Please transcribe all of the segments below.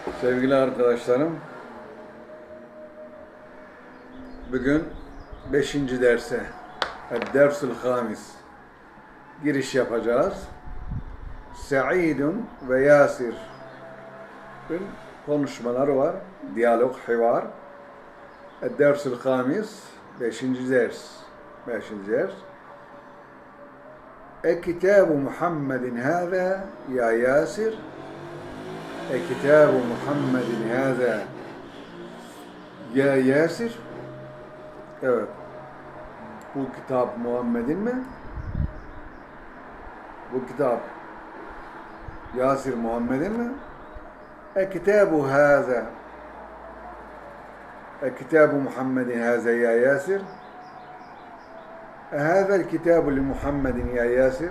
Sevgili arkadaşlarım, bugün 5. derse, Dersül Hamis giriş yapacağız. Sa'idun ve Yasir konuşmaları var, diyalog, hivar. Dersül Hamis 5. ders. 5. ders. Kitabu Muhammedin hâzâ ya Yasir. Kitabu Muhammedin hâzâ ya Yasir. Evet. Bu kitap Muhammed'in mi? Bu kitap Yasir Muhammed'in mi? Kitabu hâzâ. Kitabu Muhammedin hâzâ ya Yasir. هذا الكتاب لمحمد يا ياسر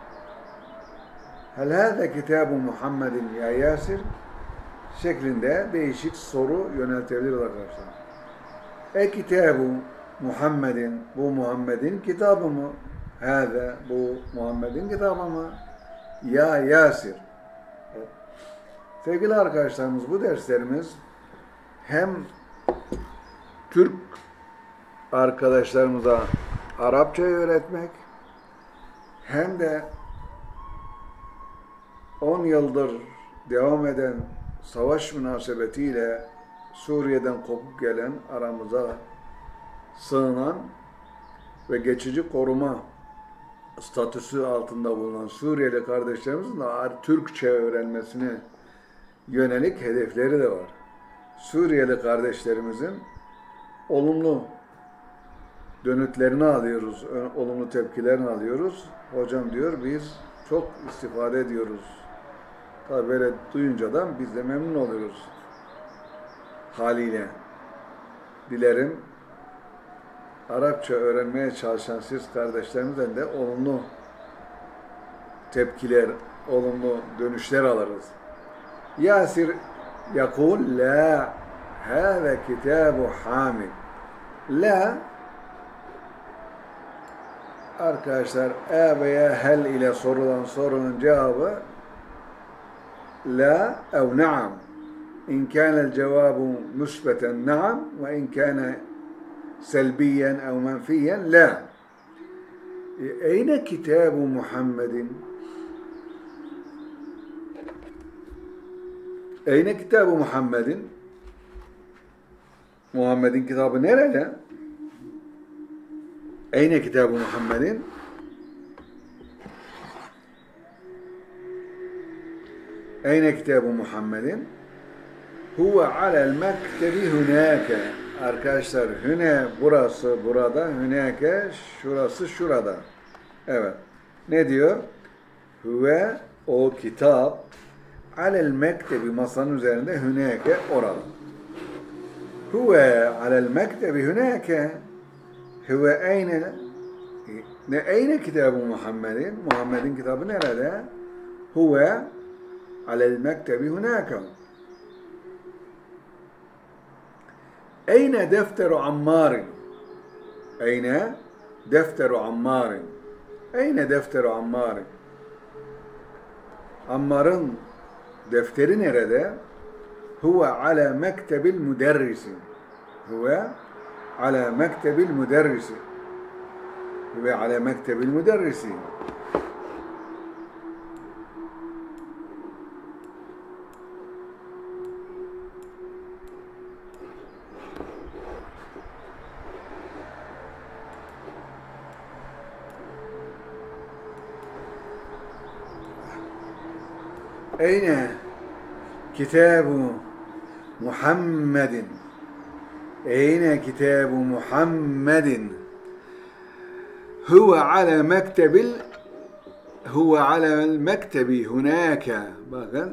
هل هذا كتاب محمد يا ياسir şeklinde değişik soru yöneltebiliriz arkadaşlar. Kitabu Muhammedin, bu Muhammed'in kitabı mı? Hâze, bu Muhammed'in kitabı mı? Ya Yasir. Sevgili arkadaşlarımız, bu derslerimiz hem Türk arkadaşlarımıza Arapçayı öğretmek hem de 10 yıldır devam eden savaş münasebetiyle Suriye'den kopup gelen, aramıza sığınan ve geçici koruma statüsü altında bulunan Suriyeli kardeşlerimizin de Türkçe öğrenmesine yönelik hedefleri de var. Suriyeli kardeşlerimizin olumlu dönütlerini alıyoruz, olumlu tepkilerini alıyoruz. Hocam diyor, biz çok istifade ediyoruz. Tabi böyle duyunca da biz de memnun oluyoruz haliyle. Dilerim Arapça öğrenmeye çalışan siz kardeşlerimizden de olumlu tepkiler, olumlu dönüşler alırız. Yasir yakul la hâze kitabu hamid. La arkadaşlar, veya hel ile sorulan sorunun cevabı la ev na'am. İn kânel cevabu müsbeten na'am ve in kâne selbiyen ev menfiyen la. Eyne kitabu Muhammedin? Eyne kitabu Muhammedin? Muhammed'in kitabı nerede? Eyne kitabu Muhammedin? Eyne kitabu Muhammedin? Huve alel mektebi hünâke. Arkadaşlar, hüne burası burada, hünâke şurası şurada. Evet. Ne diyor? Huve o kitap alel mektebi masanın üzerinde, hünâke orada. Huve alel mektebi hünâke. Huve eyne kitabı Muhammedin? Muhammed'in kitabı nerede? Huve alel mektebi hunâke. Eyne defteru Ammarin? Eyne defteru Ammarin? Eyne defteru Ammarin? Ammar'ın defteri nerede? Huve ala mektebil müderrisi. Huve على مكتب المدرس ve على مكتب المدرس. أين كتاب محمد? أين كتاب محمد؟ هو على المكتب هناك. bakın,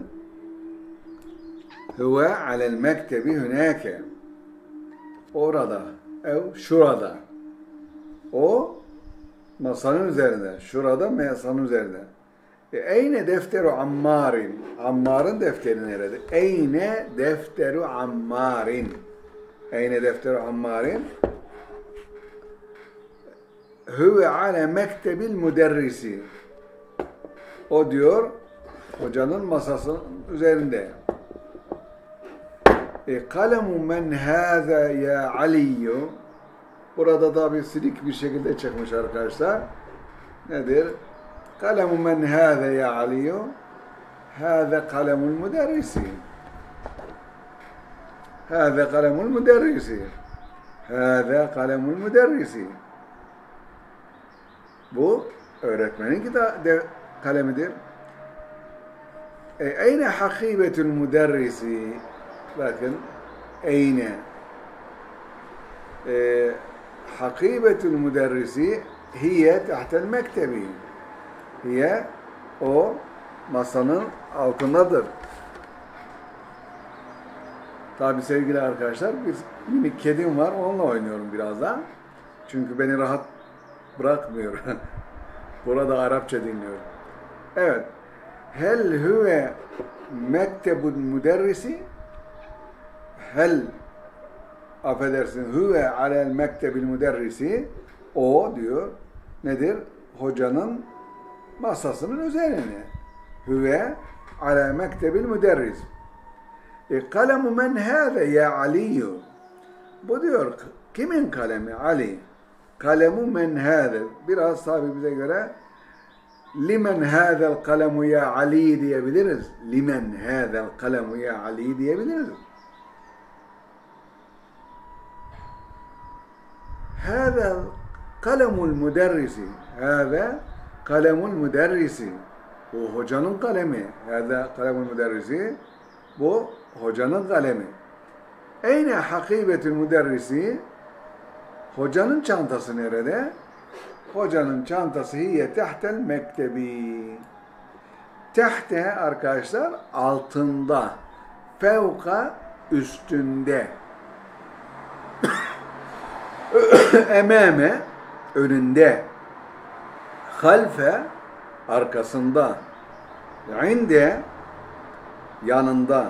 هو على المكتب هناك. orada, şurada. O masanın üzerinde, şurada masanın üzerinde. Eyne defteru Ammarin? Ammar'ın defteri nerede? Eyne defteru Ammarin? Eyne defteru Ammarin? Huve ala mektebil müderrisi. O diyor, hocanın masasının üzerinde. Kalemu men hâze ya Aliyyu. Burada da bir silik bir şekilde çıkmış arkadaşlar. Nedir? Kalemu men hâze ya Aliyyu. Hâze kalemul müderrisi. Hâze kalemul müderrisi. Hâze kalemul müderrisi. Bu öğretmenin kalemidir. Eyne hakibetül müderrisi. Bakın. Eyne. Hakibetül müderrisi hiye tahtel mektebi. Hiye o masanın altındadır. Tabi sevgili arkadaşlar, minik kedim var, onunla oynuyorum birazdan. Çünkü beni rahat bırakmıyor. Burada Arapça dinliyorum. Evet. Hel huve mektebul müderrisi? Hel, affedersin, huve alel mektebil müderrisi? O diyor, nedir? Hocanın masasının üzerine. Huve alel mektebil müderris. Kalemu men hâze ya Aliyyü. Bu diyor, kimin kalemi? Ali. Kalemu men hâze. Biraz sahibimize göre limen hâzel kalemu ya Ali diyebiliriz. Limen hâzel kalemu ya Ali diyebiliriz. Hâzel kalemul müderrisi. Hâze kalemul müderrisi. Bu hocanın kalemi. Hâze kalemul müderrisi. Bu hocanın kalemi. Eyne hakibetül müderrisi? Hocanın çantası nerede? Hocanın çantası hiye tehtel mektebi. Tehte arkadaşlar altında. Fevka üstünde. Emame önünde. Halfe arkasında. İnde yanında.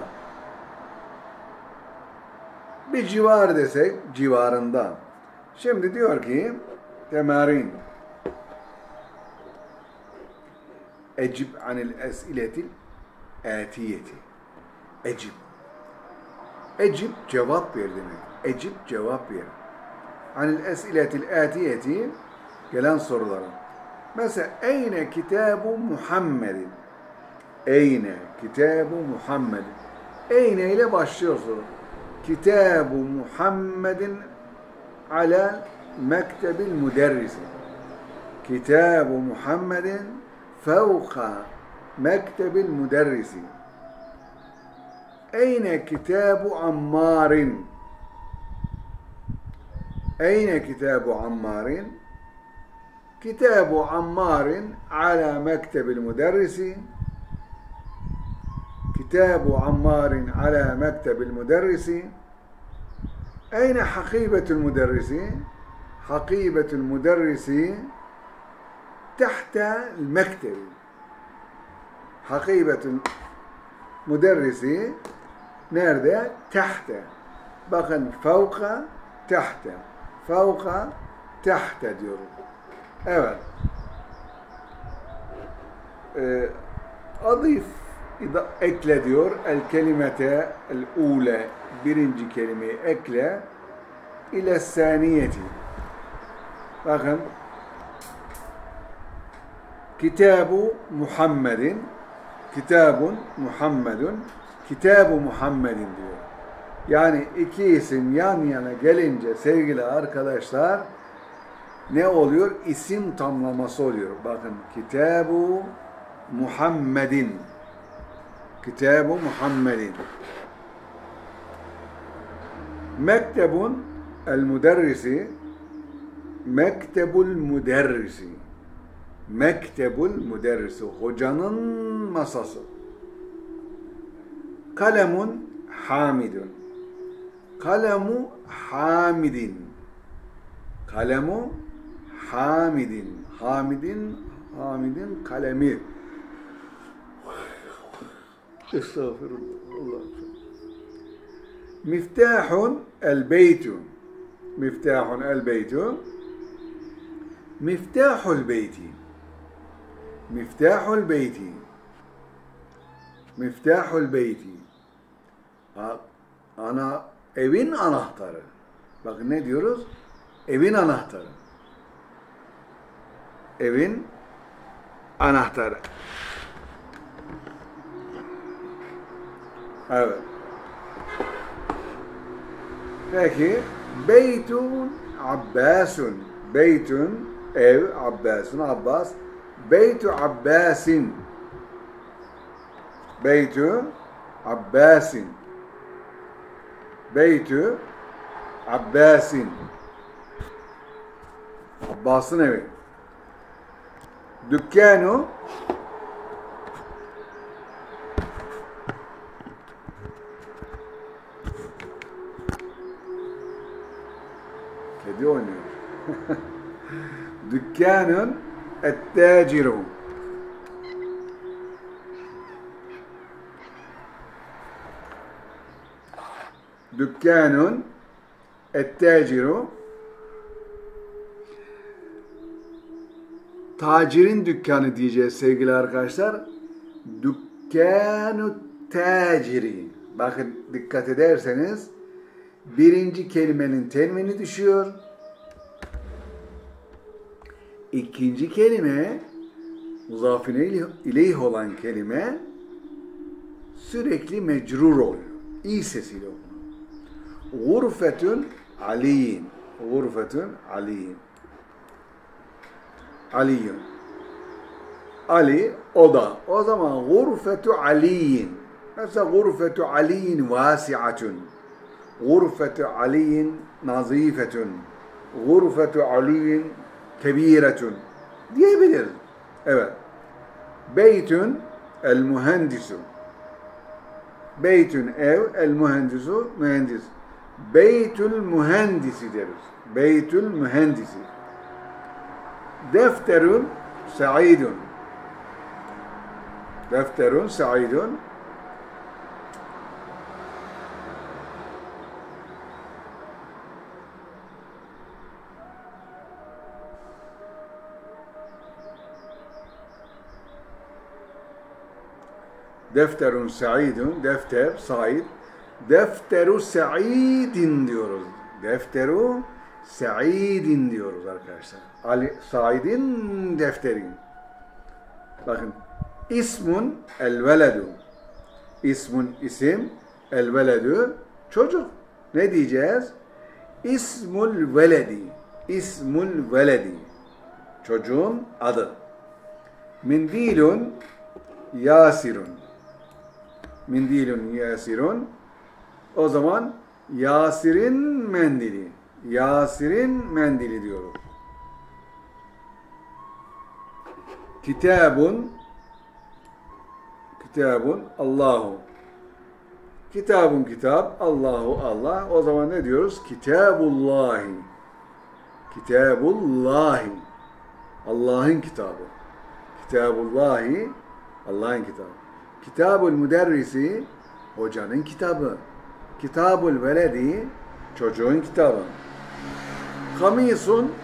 Bir civar desek civarında. Şimdi diyor ki temarin. Ecib anil es'iletil atiyeti. Ecib. Ecib cevap ver demek. Ecib cevap ver. Anil es'iletil atiyeti gelen sorulara. Mesela eyne kitabu Muhammedin? Eyne kitabu Muhammedin? Eyne ile başlıyor soru. Kitabu Muhammedin ala mektebil müderrisi. Kitabu Muhammedin fevka mektebil müderrisi. Eyne kitabu Ammarin? Eyne kitabu Ammarin? Kitabu Ammarin ala mektebil müderrisi. Kitabu Ammarin ala mektebil müderrisi. Eyne hakibetül müderrisi? Hakibetül müderrisi tahta mektebi. Hakibetül müderrisi nerede? Tahta. Bakın fevka, tahta. Fevka, tahta diyorum. Evet. Adif ekle diyor. El kelimete el ule. Birinci kelimeyi ekle. İle saniyeti. Bakın. Kitabu Muhammedin. Kitabun Muhammedun. Kitabu Muhammedin diyor. Yani iki isim yan yana gelince sevgili arkadaşlar ne oluyor? İsim tamlaması oluyor. Bakın. Kitabu Muhammedin. Kitabu Muhammedin. Mektebun el müderrisi. Mektebul müderrisi. Mektebul müderrisi. Hocanın masası. Kalemun hamidun. Kalemu hamidin. Kalemu hamidin. Hamidin, hamidin kalemi. Estağfirullah. Miftahun el beytu. Miftahun el beytu. Miftahul beyti. Miftahul beyti. Miftahul beyti. Evin anahtarı. Bakın ne diyoruz? Evin anahtarı. Evin anahtarı. Evet. Peki Beytun Abbasun. Beytun ev, Abbasun Abbas. Beytu Abbasin. Beytu Abbasin. Beytu Abbasin. Abbas'ın evi. Dükkanu kedi oynuyor. Dükkanun et-taciru. Dükkanun et-taciru. Tacirin dükkanı diyeceğiz sevgili arkadaşlar. Dükkanu taciri. Bakın dikkat ederseniz birinci kelimenin tenvini düşüyor. İkinci kelime muzafine ileyh olan kelime sürekli mecrur oluyor. İyi sesiyle okunuyor. Gurfetun aliyin. Gurfetun aliyin. Aliyun. Ali oda. O zaman gurfetu aliyin. Mesela gurfetu aliyin vasi'atun. Gurfetu aliyin nazifetun. Gurfetu aliyin kebiretun diyebiliriz. Evet. Beytun el mühendisu. Beytun ev, el mühendisu mühendis. Beytül mühendisi deriz. Beytül mühendisi. Defterun sa'idun. Defterun sa'idun. Defterun sa'idun. Defter, sa'id. Defteru sa'idin diyoruz. Defteru sa'idin diyoruz arkadaşlar. Ali Said'in defterin. Bakın. İsmun el veledu. İsmun isim. El veledu çocuk. Ne diyeceğiz? İsmul veledi. İsmul veledi. Çocuğun adı. Mindilun yasirun. Mindilun yasirun. O zaman Yasir'in mendili. Yasir'in mendili diyoruz. Kitabun Allahu. Kitabun kitap, Allahu Allah. O zaman ne diyoruz? Kitabullahi. Kitabullahi. Allah'ın kitabı. Kitabullahi. Allah'ın kitabı. Kitabul müderrisi hocanın kitabı. Kitabul veledi çocuğun kitabı. Kamisun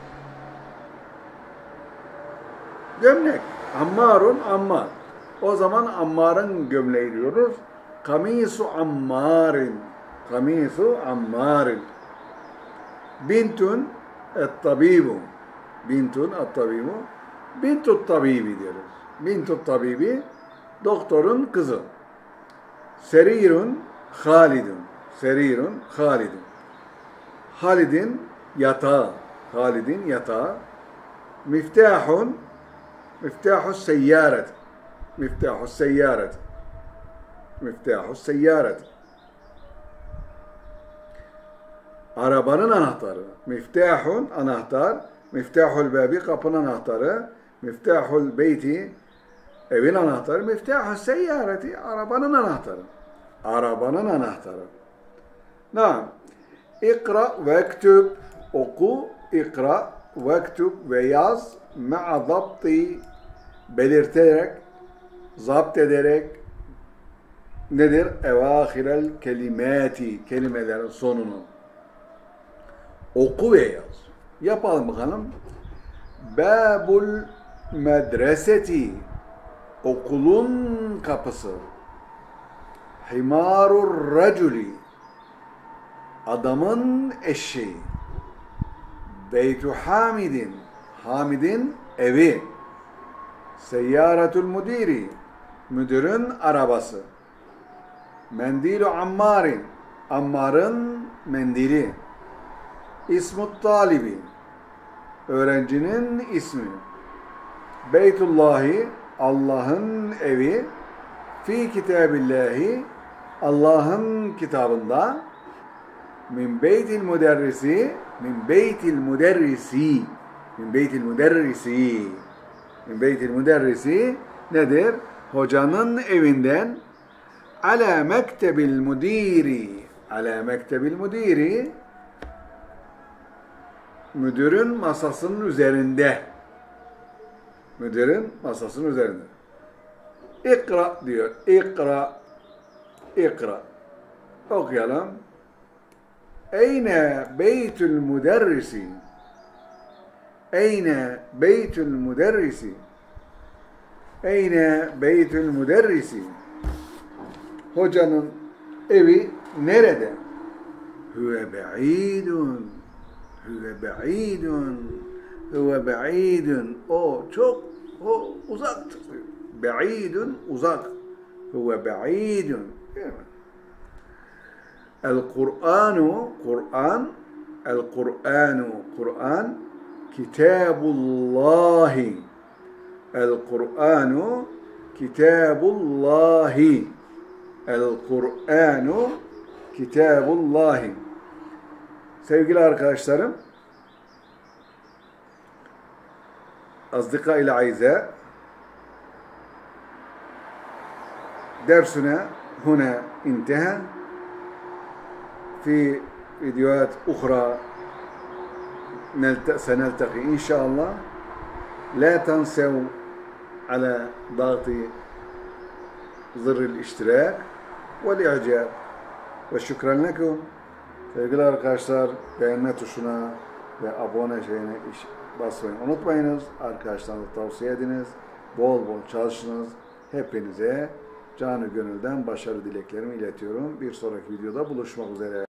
gömlek. Ammarun ammar. O zaman Ammar'ın gömleği diyoruz. Kamisu ammarin. Kamisu ammarin. Bintun et-tabibu. Bintun et-tabibu. Bintut tabibi diyoruz. Bintut tabibi doktorun kızı. Serirun Halidun. Serirun Halidun. Halid'in yatağı. Halid'in yatağı. Miftahun Miftahus seyyaret. Miftahus seyyaret. Miftahus seyyaret. Arabanın anahtarı. Miftahun anahtar. Miftahul babi kapının anahtarı. Miftahul beyti evin anahtarı. Miftahus seyyareti arabanın anahtarı. Arabanın anahtarı. Naam. İkra ve ektub. Oku. İkra ve ektub ve yaz. Ma'a zapti belirterek, zapt ederek nedir? Evâhirel kelimati kelimelerin sonunu. Oku ve yaz. Yapalım bakalım. Babul medreseti okulun kapısı. Himarur raculi adamın eşeği. Beytu Hamidin, Hamid'in evi. Seyyaratul müdiri, müdürün arabası. Mendilu Ammarin, Ammar'ın mendili. İsmut talibi, öğrencinin ismi. Beytullahi, Allah'ın evi. Fi kitabillahi, Allah'ın kitabında. Min beytil müderrisi, min beytil müderrisi, min beytil müderrisi, min beytil müderrisi nedir? Hocanın evinden. Ala mektebil müdiri, ala mektebil müdiri, müdürün masasının üzerinde. Müdürün masasının üzerinde. İkra diyor. İkra. İkra. Okuyalım. Eyne beytül müderrisi. Eyne beytül müderrisi. Eyne beytül müderrisi. Hocanın evi nerede? Huve ba'idun. Huve ba'idun. Huve ba'idun. O çok uzaktır. Ba'idun uzak. Huve ba'idun. El-Kur'anu Kur'an. El-Kur'anu Kur'an. Kitabullahi. El-Kur'anu Kitabullahi. El-Kur'anu Kitabullahi. Sevgili arkadaşlarım, أصدقائي الأعزاء درسنا هنا انتهى في فيديوهات أخرى سنلتقي إن شاء الله لا تنسوا على ضغط زر الاشتراك والإعجاب وشكرا لكم. Sevgili arkadaşlar, beğenme tuşuna ve abone şeyine basmayı unutmayınız. Arkadaşlarınıza tavsiye ediniz. Bol bol çalışınız. Hepinize canı gönülden başarı dileklerimi iletiyorum. Bir sonraki videoda buluşmak üzere.